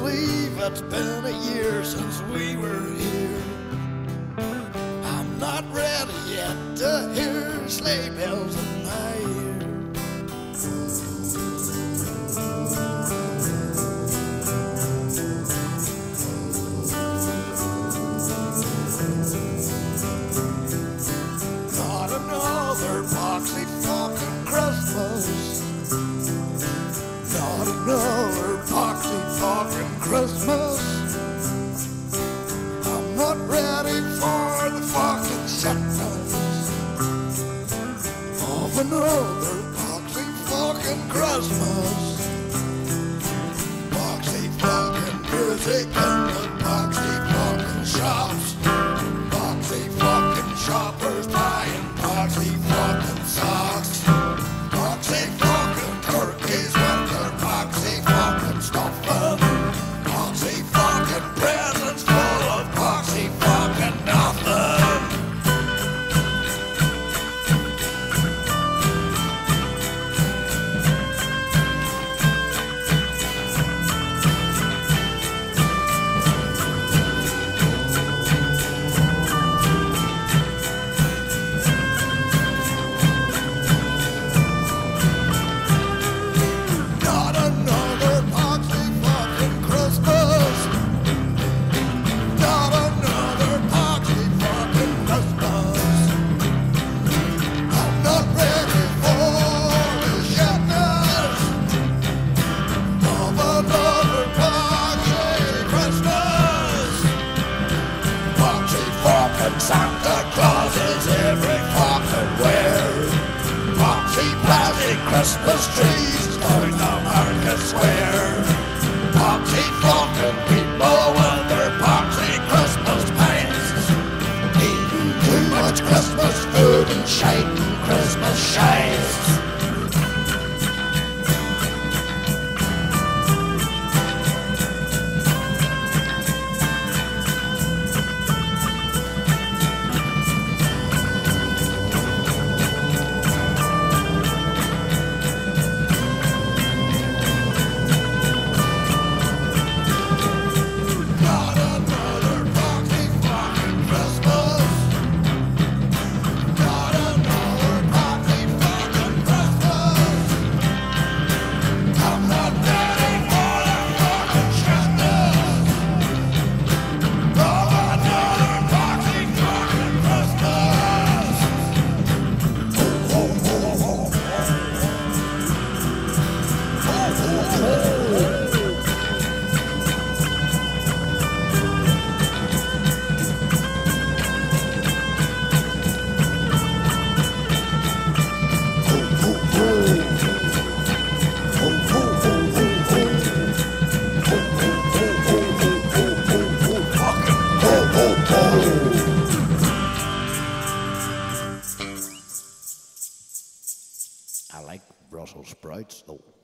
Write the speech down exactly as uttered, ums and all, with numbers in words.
believe it's been a year since we were here. I'm not ready yet to hear sleigh bells in my ear. Not another Poxy fucking Christmas. Not another Poxy fucking Christmas. I'm not ready for the fucking sadness of another Poxy fucking Christmas. Poxy fucking music in the Poxy fucking shops. Poxy fucking shoppers buying Poxy fucking socks. Poxy fucking turkeys with their Poxy fucking stuffing. Poxy fucking presents full of Poxy fucking nothing. Not another Poxy fucking Christmas. Not another Poxy fucking Christmas. I'm not ready for the shitness of another Poxy Christmas. Poxy fucking Santa Claus is every fucking where. Poxy plastic Christmas trees down the Market Square. Poxy fucking people with their Poxy Christmas pants, eating too much Christmas food and shiting Christmas shites. Not another Poxy fucking Christmas. Not another Poxy fucking Christmas. I'm not ready for the fucking shitness of another Poxy fucking Christmas. Oh, oh, oh, oh. I like Brussels sprouts though.